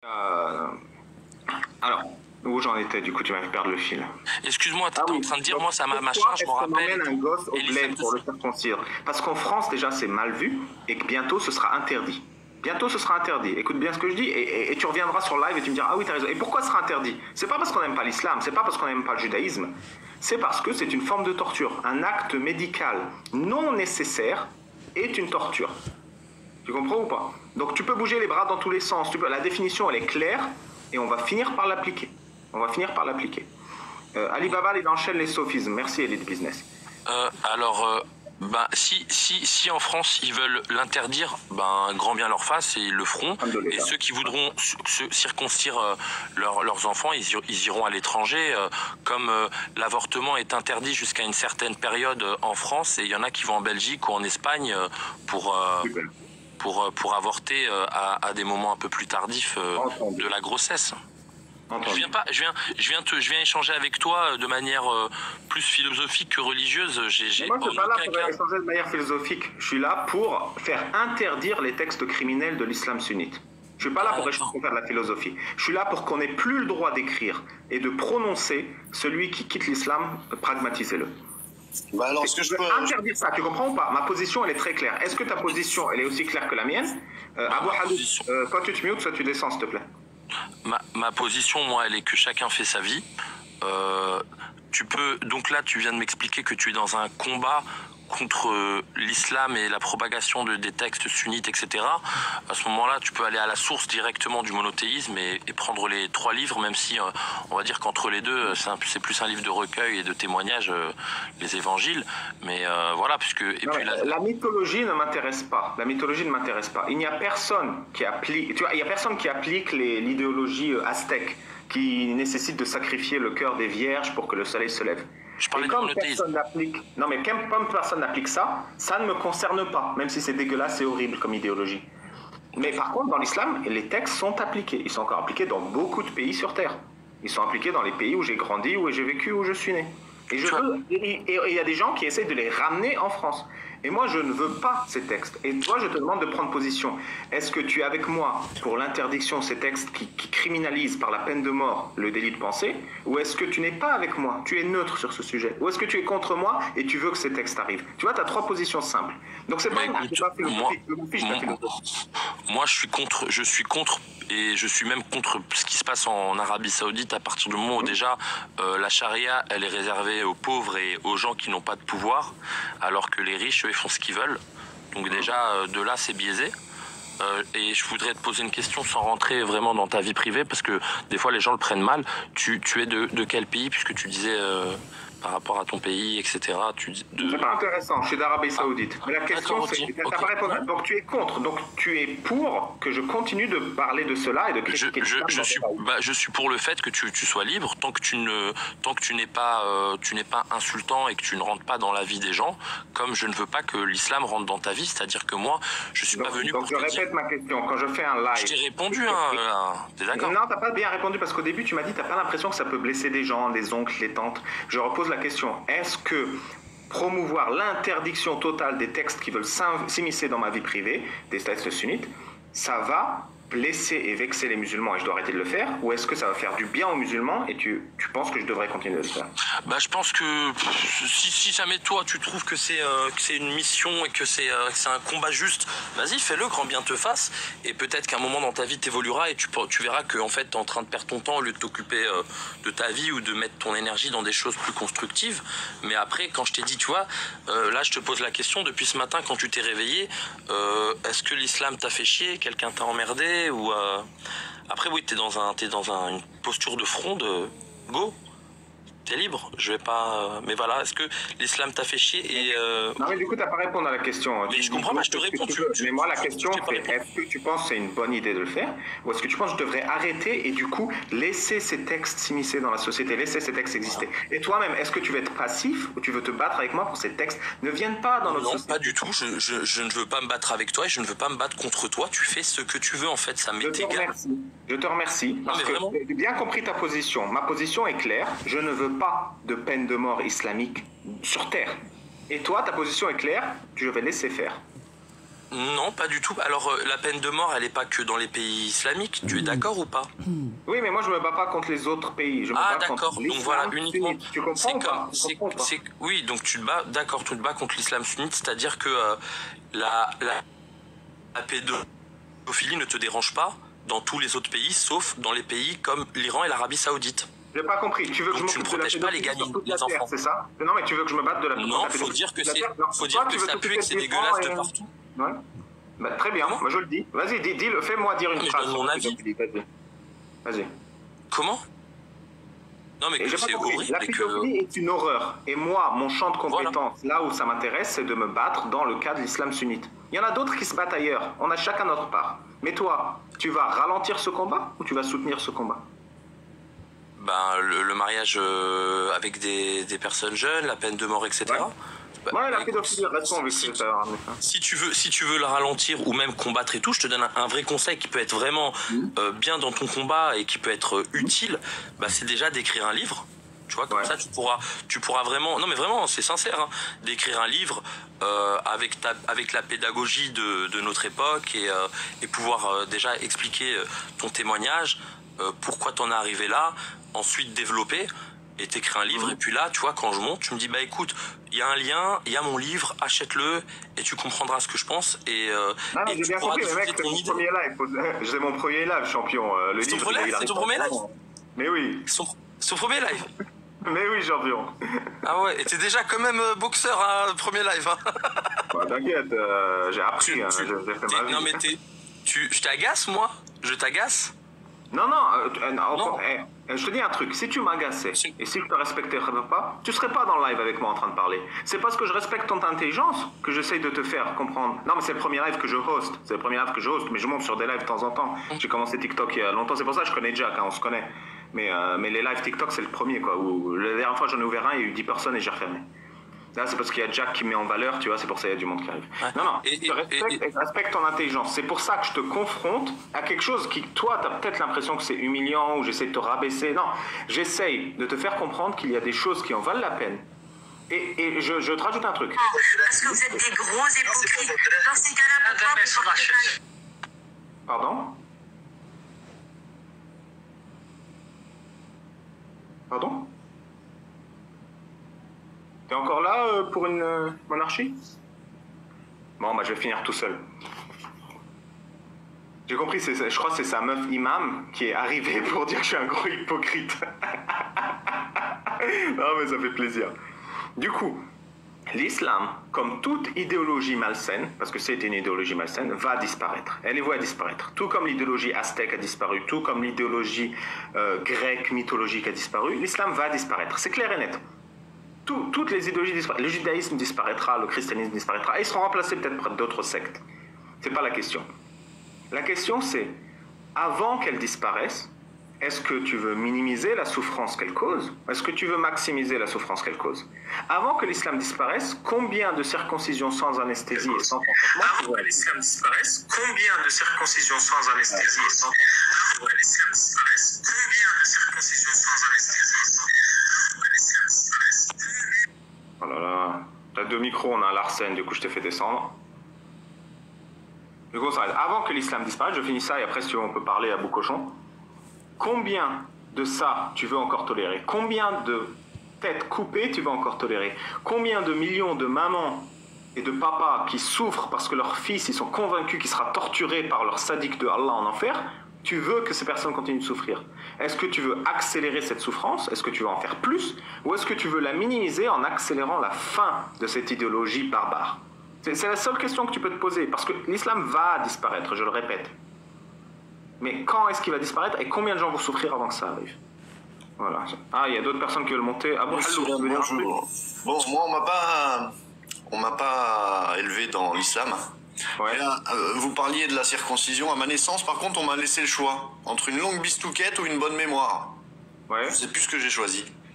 Euh, alors, où j'en étais, du coup, tu m'as fait perdre le fil. Excuse-moi, tu étais en train de dire, moi, ça m'a machin, je m'en Pourquoi est-ce rappelle. qu'on emmène un gosse au bled pour le circoncire? Parce qu'en France, déjà, c'est mal vu et que bientôt, ce sera interdit. Bientôt, ce sera interdit. Écoute bien ce que je dis et tu reviendras sur live et tu me diras, ah oui, t'as raison. Et pourquoi ce sera interdit? C'est pas parce qu'on n'aime pas l'islam, c'est pas parce qu'on n'aime pas le judaïsme. C'est parce que c'est une forme de torture. Un acte médical non nécessaire est une torture. Tu comprends ou pas? Donc tu peux bouger les bras dans tous les sens. La définition, elle est claire et on va finir par l'appliquer. On va finir par l'appliquer. Alibaba, il enchaîne les sophismes. Merci, Elite Business. Si en France ils veulent l'interdire, grand bien leur face et ils le feront. Et ceux qui voudront circoncire leurs enfants, ils iront à l'étranger. Comme l'avortement est interdit jusqu'à une certaine période en France, et il y en a qui vont en Belgique ou en Espagne pour avorter à des moments un peu plus tardifs de la grossesse. Je viens échanger avec toi de manière plus philosophique que religieuse. Moi, je suis pas là pour échanger de manière philosophique. Je suis là pour faire interdire les textes criminels de l'islam sunnite. Je suis pas là pour faire de la philosophie. Je suis là pour qu'on n'ait plus le droit d'écrire et de prononcer celui qui quitte l'islam, pragmatisez-le. Alors, est-ce que je peux interdire ça? Tu comprends ou pas? Ma position, elle est très claire. Est-ce que ta position, elle est aussi claire que la mienne? Abou Halou, soit tu te mutes, soit tu descends, s'il te plaît. Ma position, moi, elle est que chacun fait sa vie. Donc là, tu viens de m'expliquer que tu es dans un combat contre l'islam et la propagation des textes sunnites, etc. À ce moment-là, tu peux aller à la source directement du monothéisme et prendre les 3 livres, même si on va dire qu'entre les deux, c'est plus un livre de recueil et de témoignages, les évangiles. Mais voilà, puisque... La mythologie ne m'intéresse pas. La mythologie ne m'intéresse pas. Il n'y a personne qui applique... Tu vois, il y a personne qui applique l'idéologie aztèque qui nécessite de sacrifier le cœur des vierges pour que le soleil se lève. Je parlais de monothéisme. Comme personne n'applique ça, ça ne me concerne pas, même si c'est dégueulasse et horrible comme idéologie. Mais par contre, dans l'islam, les textes sont appliqués. Ils sont encore appliqués dans beaucoup de pays sur Terre. Ils sont appliqués dans les pays où j'ai grandi, où j'ai vécu, où je suis né. Et il y a des gens qui essayent de les ramener en France. Et moi, je ne veux pas ces textes. Et toi, je te demande de prendre position. Est-ce que tu es avec moi pour l'interdiction de ces textes qui criminalisent par la peine de mort le délit de pensée? Ou est-ce que tu n'es pas avec moi? Tu es neutre sur ce sujet? Ou est-ce que tu es contre moi et tu veux que ces textes arrivent? Tu vois, tu as 3 positions simples. Donc c'est pas philosophique. Moi, je suis contre et je suis même contre ce qui se passe en Arabie Saoudite à partir du moment où déjà la charia, elle est réservée aux pauvres et aux gens qui n'ont pas de pouvoir, alors que les riches, eux, ils font ce qu'ils veulent. Donc déjà, de là, c'est biaisé. Et je voudrais te poser une question sans rentrer vraiment dans ta vie privée, parce que des fois, les gens le prennent mal. Tu es de quel pays, puisque tu disais... par rapport à ton pays, etc. C'est pas intéressant, je suis d'Arabie Saoudite. Mais la question, c'est... T'as pas répondu. Donc tu es contre, donc tu es pour que je continue de parler de cela et de critiquer je suis pour le fait que tu sois libre, tant que tu n'es pas insultant et que tu ne rentres pas dans la vie des gens, comme je ne veux pas que l'islam rentre dans ta vie, c'est-à-dire que moi, je suis pas venu pour te dire... Donc je répète ma question, quand je fais un live... Je t'ai répondu, t'es d'accord? Non, t'as pas bien répondu, parce qu'au début, tu m'as dit, t'as pas l'impression que ça peut blesser des gens, les oncles, les tantes. Je repose la question, est-ce que promouvoir l'interdiction totale des textes qui veulent s'immiscer dans ma vie privée, des textes sunnites, ça va blesser et vexer les musulmans et je dois arrêter de le faire, ou est-ce que ça va faire du bien aux musulmans et tu penses que je devrais continuer de le faire? Je pense que si jamais toi tu trouves que c'est une mission et que c'est un combat juste, vas-y, fais-le, grand bien te fasse, et peut-être qu'à un moment dans ta vie t'évolueras et tu verras que en fait t'es en train de perdre ton temps au lieu de t'occuper de ta vie ou de mettre ton énergie dans des choses plus constructives. Mais après, quand je t'ai dit, tu vois, là je te pose la question, depuis ce matin quand tu t'es réveillé, est-ce que l'islam t'a fait chier, quelqu'un t'a emmerdé, ou après oui, t'es dans une posture de fronde, go, t'es libre, je vais pas... mais voilà, est-ce que l'islam t'a fait chier et... Non mais du coup t'as pas répondu à la question. Mais je comprends, je te réponds. Mais moi la question c'est, est-ce que tu penses que c'est une bonne idée de le faire, ou est-ce que tu penses que je devrais arrêter et du coup laisser ces textes s'immiscer dans la société, laisser ces textes exister? Et toi-même, est-ce que tu veux être passif ou tu veux te battre avec moi pour que ces textes ne viennent pas dans notre société? Non, pas du tout, je ne veux pas me battre avec toi et je ne veux pas me battre contre toi, tu fais ce que tu veux en fait, ça m'est égal. Je te remercie, parce que j'ai bien compris ta position. Ma position est claire, je ne veux pas de peine de mort islamique sur Terre. Et toi, ta position est claire, je vais laisser faire. Non, pas du tout. Alors, la peine de mort, elle n'est pas que dans les pays islamiques. Tu es d'accord ou pas? Oui, mais moi je me bats pas contre les autres pays. Je me bats d'accord. contre Donc voilà, l'islam uniquement. sunnite. Tu comprends ou pas? Oui, donc tu te bats. D'accord, tu te bats contre l'islam sunnite, c'est-à-dire que la pédophilie ne te dérange pas dans tous les autres pays, sauf dans les pays comme l'Iran et l'Arabie Saoudite. J'ai pas compris. Tu veux que Donc je tu ne m'occupe de la protèges pas les pédophilie gamines, sur toute la les terre, enfants. c'est ça? Non, mais tu veux que je me batte de la Non, pédophilie faut dire que sur toute la c'est, terre? faut dire que ça pue et que c'est dégueulasse de partout. Ouais. Bah, très bien, Comment? moi je le dis. Vas-y, dis-le, fais-moi dire une Non, mais je phrase donne sur mon la avis. pédophilie. Vas-y. Comment? Non, mais Et que j'ai pas c'est compris. horrible La et que. pédophilie est une horreur. Et moi, mon champ de Voilà. compétence, là où ça m'intéresse, c'est de me battre dans le cas de l'islam sunnite. Il y en a d'autres qui se battent ailleurs. On a chacun notre part. Mais toi, tu vas ralentir ce combat ou tu vas soutenir ce combat? Ben, le mariage avec des personnes jeunes, la peine de mort, etc. Ouais. Bah, Ouais, la écoute, pédophilie, restons avec si, ça. si tu veux le ralentir ou même combattre et tout, je te donne un vrai conseil qui peut être vraiment bien dans ton combat et qui peut être utile. Bah, c'est déjà d'écrire un livre. Tu vois, comme Ouais. ça, tu pourras vraiment. Non, mais vraiment, c'est sincère, hein, d'écrire un livre avec la pédagogie de notre époque et pouvoir déjà expliquer ton témoignage, pourquoi t'en es arrivé là, ensuite développer. Et t'écris un livre, et puis là, tu vois, quand je monte, tu me dis, bah écoute, il y a un lien, il y a mon livre, achète-le, et tu comprendras ce que je pense, et Non, j'ai tu bien pourras compris, mais mec, diffuser c'est ton mon idée. premier live. C'est mon premier live, champion. Le C'est ton livre, premier il live, c'est arrive ton pas premier live. vraiment. Mais oui, Son premier live. mais oui, champion. Ah ouais, et t'es déjà quand même boxeur, hein, premier live. Hein. Bah, t'inquiète, j'ai appris, j'ai fait ma vie. Non mais je t'agace, moi? Je t'agace? Non, Non. Je te dis un truc, si tu m'agaçais Si. et si je te respectais pas, tu serais pas dans le live avec moi en train de parler. C'est parce que je respecte ton intelligence que j'essaye de te faire comprendre. Non, mais c'est le premier live que je host, mais je monte sur des lives de temps en temps. J'ai commencé TikTok il y a longtemps, c'est pour ça que je connais Jack, hein, on se connaît. Mais les lives TikTok, c'est le premier, quoi. Où, la dernière fois, j'en ai ouvert un, il y a eu 10 personnes et j'ai refermé. Là, c'est parce qu'il y a Jack qui me met en valeur, tu vois, c'est pour ça qu'il y a du monde qui arrive. Ouais. Non, Et- je respecte ton intelligence. C'est pour ça que je te confronte à quelque chose qui, toi, t'as peut-être l'impression que c'est humiliant ou j'essaie de te rabaisser. Non, j'essaye de te faire comprendre qu'il y a des choses qui en valent la peine. Et je te rajoute un truc. Parce que vous êtes des gros hypocrites. Dans ces cas-là, pourquoi vous portez pas... Pardon? Pardon? T'es encore là pour une monarchie? Bon, bah je vais finir tout seul. J'ai compris, je crois que c'est sa meuf imam qui est arrivée pour dire que je suis un gros hypocrite. Non, mais ça fait plaisir. Du coup, l'islam, comme toute idéologie malsaine, parce que c'est une idéologie malsaine, va disparaître. Elle est vouée à disparaître. Tout comme l'idéologie aztèque a disparu, tout comme l'idéologie grecque, mythologique a disparu, l'islam va disparaître. C'est clair et net. Toutes les idéologies disparaissent. Le judaïsme disparaîtra, le christianisme disparaîtra, et ils seront remplacés peut-être par d'autres sectes. C'est pas la question. La question c'est, avant qu'elles disparaissent, est-ce que tu veux minimiser la souffrance qu'elle cause? Est-ce que tu veux maximiser la souffrance qu'elle cause? Avant que l'islam disparaisse, combien de circoncisions sans anesthésie et sans consentement? Avant que l'islam disparaisse, combien de circoncisions sans anesthésie et sans consentement? Avant que l'islam disparaisse, combien de circoncisions sans anesthésie et sans consentement? Oh là là, t'as deux micros, on a un Larsen, du coup je t'ai fait descendre. Du coup on s'arrête. Avant que l'islam disparaisse, je finis ça et après si tu veux on peut parler à bout cochon. Combien de ça tu veux encore tolérer? Combien de têtes coupées tu veux encore tolérer? Combien de millions de mamans et de papas qui souffrent parce que leurs fils ils sont convaincus qu'il sera torturé par leur sadique de Allah en enfer? Tu veux que ces personnes continuent de souffrir? Est-ce que tu veux accélérer cette souffrance? Est-ce que tu veux en faire plus? Ou est-ce que tu veux la minimiser en accélérant la fin de cette idéologie barbare? C'est la seule question que tu peux te poser, parce que l'islam va disparaître, je le répète. Mais quand est-ce qu'il va disparaître et combien de gens vont souffrir avant que ça arrive? Voilà. Ah, il y a d'autres personnes qui veulent monter. Ah bon, Bonjour. Bon, moi, on m'a pas élevé dans l'islam. Ouais. Et là, vous parliez de la circoncision. À ma naissance, par contre, on m'a laissé le choix entre une longue bistouquette ou une bonne mémoire. Ouais. Je sais plus ce que j'ai choisi.